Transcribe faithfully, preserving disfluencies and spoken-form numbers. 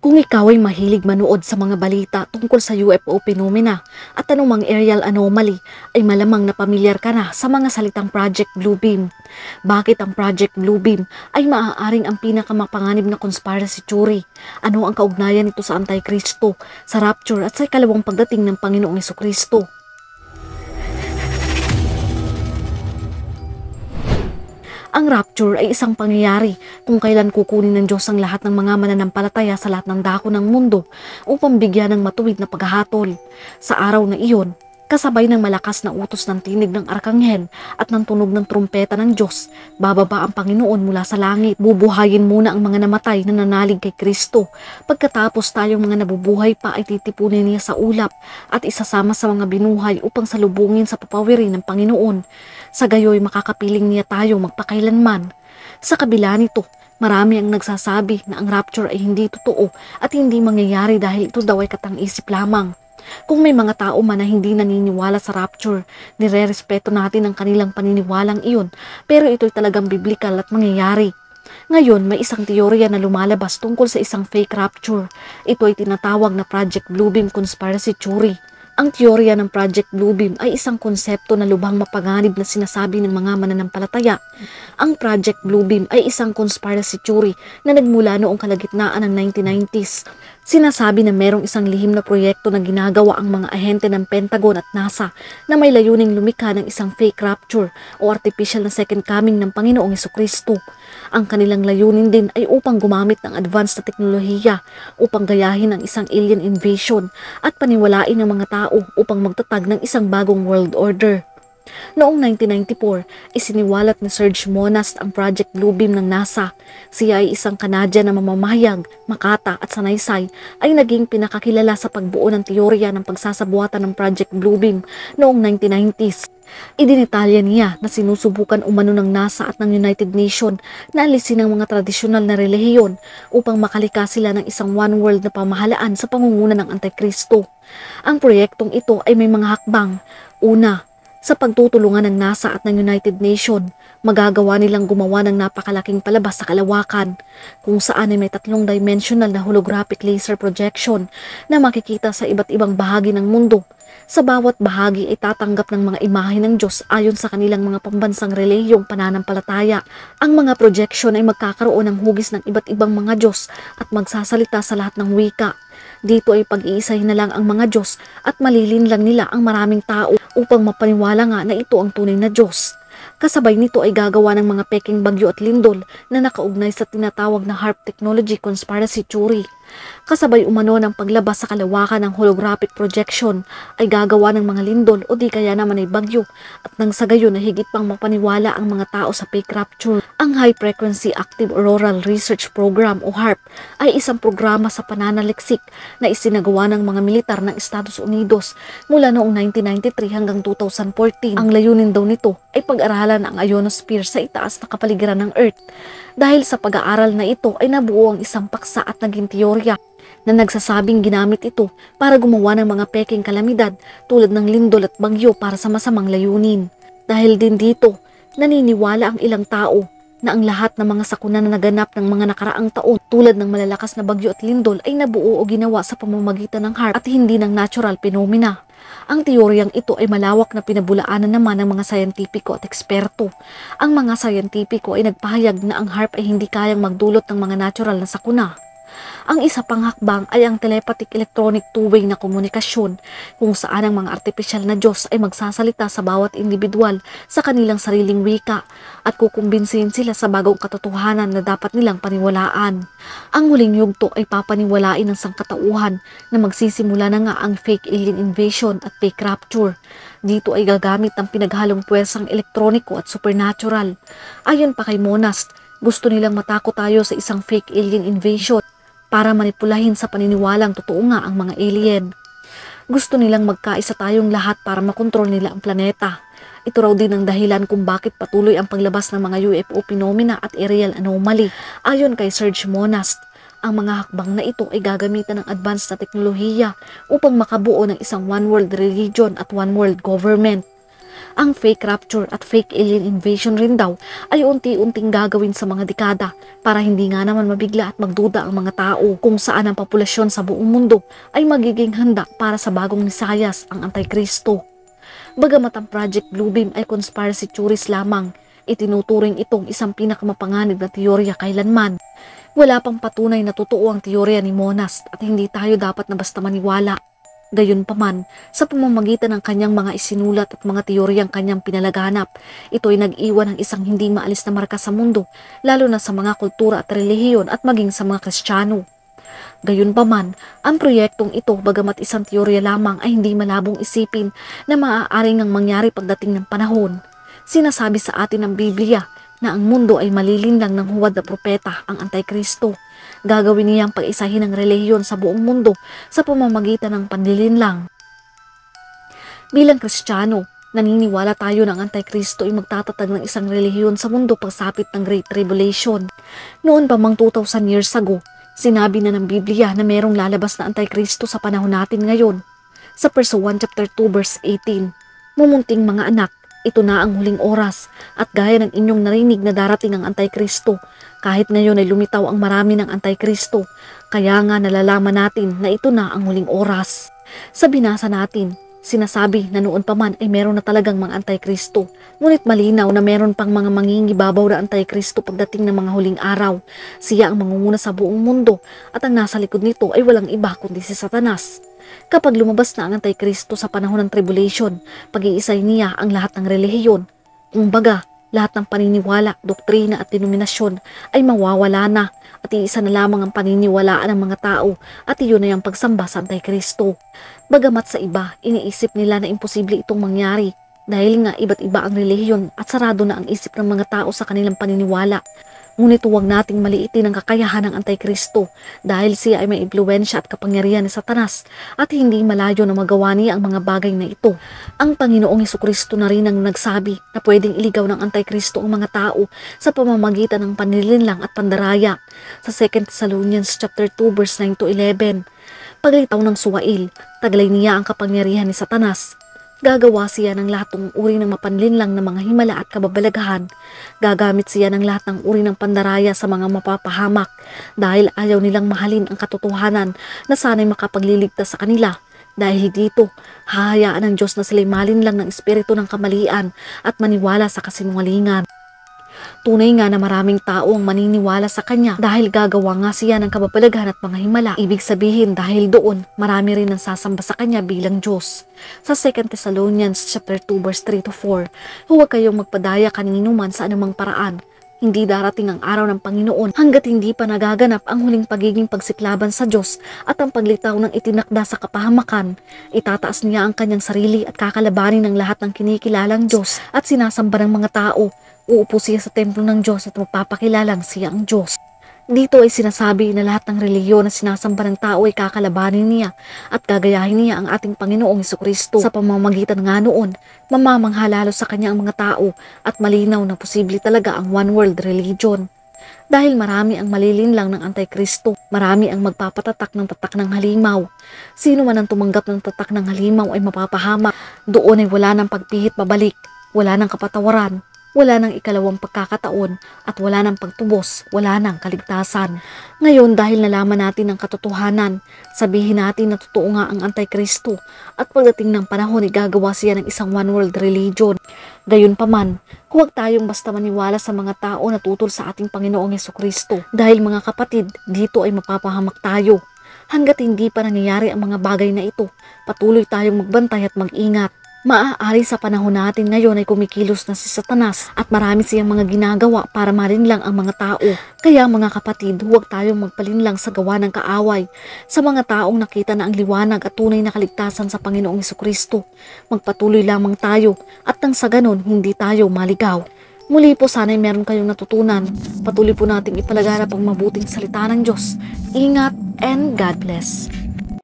Kung ikaw ay mahilig manood sa mga balita tungkol sa U F O phenomena at anumang aerial anomaly, ay malamang na pamilyar ka na sa mga salitang Project Bluebeam. Bakit ang Project Bluebeam ay maaaring ang pinakamapanganib na conspiracy theory? Ano ang kaugnayan nito sa Antikristo, sa Rapture at sa ikalawang pagdating ng Panginoong Hesukristo? Ang rapture ay isang pangyayari kung kailan kukunin ng Diyos ang lahat ng mga mananampalataya sa lahat ng dako ng mundo upang bigyan ng matuwid na paghahatol. Sa araw na iyon, kasabay ng malakas na utos ng tinig ng arkanghel at ng tunog ng trumpeta ng Diyos, bababa ang Panginoon mula sa langit. Bubuhayin muna ang mga namatay na nanalig kay Kristo. Pagkatapos tayong mga nabubuhay pa ay titipunin niya sa ulap at isasama sa mga binuhay upang salubungin sa papawiri ng Panginoon. Sa gayoy makakapiling niya tayo magpakailanman. Sa kabila nito, marami ang nagsasabi na ang rapture ay hindi totoo at hindi mangyayari dahil ito daw ay katang-isip lamang. Kung may mga tao man na hindi naniniwala sa rapture, nire-respeto natin ang kanilang paniniwalang iyon, pero ito'y talagang biblical at mangyayari. Ngayon, may isang teorya na lumalabas tungkol sa isang fake rapture. Ito ay tinatawag na Project Bluebeam Conspiracy Theory. Ang teorya ng Project Bluebeam ay isang konsepto na lubhang mapanganib na sinasabi ng mga mananampalataya. Ang Project Bluebeam ay isang conspiracy theory na nagmula noong kalagitnaan ng nineteen nineties. Sinasabi na merong isang lihim na proyekto na ginagawa ang mga ahente ng Pentagon at NASA na may layuning lumikha ng isang fake rapture o artificial na second coming ng Panginoong Hesukristo. Ang kanilang layunin din ay upang gumamit ng advanced na teknolohiya upang gayahin ang isang alien invasion at paniwalain ng mga tao upang magtatag ng isang bagong world order. Noong nineteen ninety-four, isiniwalat ni Serge Monast ang Project Bluebeam ng NASA. Siya ay isang Canadian na mamamahayag, makata at sanaysay ay naging pinakakilala sa pagbuo ng teorya ng pagsasabuatan ng Project Bluebeam noong nineteen nineties. Idinitalya niya na sinusubukan umano ng NASA at ng United Nations na alisin ang mga tradisyonal na relihiyon upang makalika sila ng isang one world na pamahalaan sa pangunguna ng Antikristo. Ang proyektong ito ay may mga hakbang. Una, sa pagtutulungan ng NASA at ng United Nations, magagawa nilang gumawa ng napakalaking palabas sa kalawakan, kung saan ay may tatlong dimensional na holographic laser projection na makikita sa iba't ibang bahagi ng mundo. Sa bawat bahagi ay tatanggap ng mga imahe ng Diyos ayon sa kanilang mga pambansang relihiyong pananampalataya. Ang mga projection ay magkakaroon ng hugis ng iba't ibang mga Diyos at magsasalita sa lahat ng wika. Dito ay pag-iisahin na lang ang mga Diyos at malilinlang nila ang maraming tao upang mapaniwala nga na ito ang tunay na Diyos. Kasabay nito ay gagawa ng mga peking bagyo at lindol na nakaugnay sa tinatawag na HAARP Technology Conspiracy Theory. Kasabay umano ng paglabas sa kalawakan ng holographic projection ay gagawa ng mga lindol o di kaya naman ay bagyo at nang sa gayon na higit pang mapaniwala ang mga tao sa fake rapture. Ang High Frequency Active Auroral Research Program o HAARP ay isang programa sa pananaliksik na isinagawa ng mga militar ng Estados Unidos mula noong nineteen ninety-three hanggang two thousand fourteen. Ang layunin daw nito ay pag-aralan ang ionosphere sa itaas na kapaligiran ng Earth. Dahil sa pag-aaral na ito ay nabuo ang isang paksa at naging teorya na nagsasabing ginamit ito para gumawa ng mga peking kalamidad tulad ng lindol at bagyo para sa masamang layunin. Dahil din dito, naniniwala ang ilang tao na ang lahat ng mga sakuna na naganap ng mga nakaraang taon tulad ng malalakas na bagyo at lindol ay nabuo o ginawa sa pamamagitan ng HAARP at hindi ng natural phenomena. Ang teoryang ito ay malawak na pinabulaanan naman ng mga sayantipiko at eksperto. Ang mga sayantipiko ay nagpahayag na ang HAARP ay hindi kayang magdulot ng mga natural na sakuna. Ang isa pang hakbang ay ang telepathic electronic two-way na komunikasyon kung saan ang mga artipisyal na Diyos ay magsasalita sa bawat individual sa kanilang sariling wika at kukumbinsihin sila sa bagong katotohanan na dapat nilang paniwalaan. Ang huling yugto ay papaniwalain ng sangkatauhan na magsisimula na nga ang fake alien invasion at fake rapture. Dito ay gagamit ang pinaghalong puwersang elektroniko at supernatural. Ayon pa kay Monast, gusto nilang matakot tayo sa isang fake alien invasion para manipulahin sa paniniwalang totoo nga ang mga alien. Gusto nilang magkaisa tayong lahat para makontrol nila ang planeta. Ito raw din ang dahilan kung bakit patuloy ang paglabas ng mga U F O phenomena at aerial anomaly. Ayon kay Serge Monast, ang mga hakbang na ito ay gagamitan ng advanced na teknolohiya upang makabuo ng isang one world religion at one world government. Ang fake rapture at fake alien invasion rin daw ay unti-unting gagawin sa mga dekada para hindi nga naman mabigla at magduda ang mga tao kung saan ang populasyon sa buong mundo ay magiging handa para sa bagong Mesiyas, ang Antikristo. Bagamat ang Project Bluebeam ay conspiracy theories lamang, itinuturing itong isang pinakamapanganib na teorya kailanman. Wala pang patunay na totoo ang teorya ni Monast at hindi tayo dapat na basta maniwala. Gayunpaman, sa pamamagitan ng kanyang mga isinulat at mga teoryang kanyang pinalaganap, ito ay nag-iwan ng isang hindi maalis na marka sa mundo, lalo na sa mga kultura at relihiyon at maging sa mga Kristiyano. Gayunpaman, ang proyektong ito, bagamat isang teorya lamang, ay hindi malabong isipin na maaaring ang mangyari pagdating ng panahon. Sinasabi sa atin ng Biblia na ang mundo ay malilinlang ng huwad na propeta, ang Antikristo. Gagawin niyang pag-isahin ng relihiyon sa buong mundo sa pamamagitan ng panlilinlang. Bilang Kristiyano, naniniwala tayo na ang Antikristo ay magtatatag ng isang relihiyon sa mundo pagsapit ng Great Tribulation. Noon pa mang two thousand years ago, sinabi na ng Biblia na mayroong lalabas na Antikristo sa panahon natin ngayon. Sa Verse one chapter two verse eighteen, "Mumunting mga anak, ito na ang huling oras, at gaya ng inyong narinig na darating ang Antikristo, kahit ngayon ay lumitaw ang marami ng Antikristo, kaya nga nalalaman natin na ito na ang huling oras." Sa binasa natin, sinasabi na noon pa man ay meron na talagang mga Antikristo, ngunit malinaw na meron pang mga mangingibabaw na Antikristo pagdating ng mga huling araw. Siya ang mangunguna sa buong mundo at ang nasa likod nito ay walang iba kundi si Satanas. Kapag lumabas na ang Antikristo sa panahon ng tribulation, pag-iisay niya ang lahat ng relihiyon. Kumbaga, lahat ng paniniwala, doktrina at denominasyon ay mawawala na at iisa na lamang ang paniniwalaan ng mga tao at iyon ay ang pagsamba sa Antikristo. Bagamat sa iba, iniisip nila na imposible itong mangyari dahil nga iba't iba ang relihiyon at sarado na ang isip ng mga tao sa kanilang paniniwala. Ngunit huwag nating maliitin ang kakayahan ng Antikristo dahil siya ay may impluwensya at kapangyarihan ni Satanas at hindi malayo na magawa niya ang mga bagay na ito. Ang Panginoong Hesukristo na rin ang nagsabi na pwedeng iligaw ng Antikristo ang mga tao sa pamamagitan ng panlilinlang at pandaraya. Sa Second Thessalonians chapter two verse nine to eleven, "Paglitaw ng suwail, taglay niya ang kapangyarihan ni Satanas. Gagawa siya ng lahat ng uri ng mapanlinlang na mga himala at kababalaghan. Gagamit siya ng lahat ng uri ng pandaraya sa mga mapapahamak dahil ayaw nilang mahalin ang katotohanan na sana'y makapagliligtas sa kanila. Dahil dito, hahayaan ng Diyos na sila'y malinlang ng espiritu ng kamalian at maniwala sa kasinungalingan." Tunay nga na maraming tao ang maniniwala sa kanya dahil gagawa nga siya ng kababalaghan at mga himala. Ibig sabihin dahil doon, marami rin ang sasamba sa kanya bilang Diyos. Sa Second Thessalonians chapter two verse three to four, "Huwag kayong magpadaya kanino man sa anumang paraan. Hindi darating ang araw ng Panginoon hanggat hindi pa nagaganap ang huling pagiging pagsiklaban sa Diyos at ang paglitaw ng itinakda sa kapahamakan. Itataas niya ang kanyang sarili at kakalabanin ng lahat ng kinikilalang Diyos at sinasamba ng mga tao. Uupo siya sa templo ng Diyos at magpapakilalang siya ang Diyos." Dito ay sinasabi na lahat ng relihiyon na sinasamba ng tao ay kakalabanin niya at gagayahin niya ang ating Panginoong Hesukristo. Sa pamamagitan nga noon, mamamangha lalo sa kanya ang mga tao at malinaw na posible talaga ang one world religion. Dahil marami ang malilinlang ng Antikristo, marami ang magpapatatak ng tatak ng halimaw. Sino man ang tumanggap ng tatak ng halimaw ay mapapahamak. Doon ay wala ng pagpihit pabalik, wala ng kapatawaran, wala ng ikalawang pagkakataon at wala ng pagtubos, wala ng kaligtasan. Ngayon dahil nalaman natin ang katotohanan, sabihin natin na totoo nga ang Antikristo at pagdating ng panahon ay gagawa siya ng isang one world religion. Gayunpaman, huwag tayong basta maniwala sa mga tao na tutol sa ating Panginoong Hesukristo dahil mga kapatid, dito ay mapapahamak tayo. Hanggat hindi pa nangyayari ang mga bagay na ito, patuloy tayong magbantay at mag-ingat. Maaari sa panahon natin ngayon ay kumikilos na si Satanas at marami siyang mga ginagawa para malinlang ang mga tao. Kaya mga kapatid, huwag tayong magpalinlang sa gawa ng kaaway. Sa mga taong nakita na ang liwanag at tunay na kaligtasan sa Panginoong Hesukristo, magpatuloy lamang tayo at nang sa ganon hindi tayo maligaw. Muli po sana'y meron kayong natutunan. Patuloy po nating ipalaganap ang mabuting salita ng Diyos. Ingat and God bless.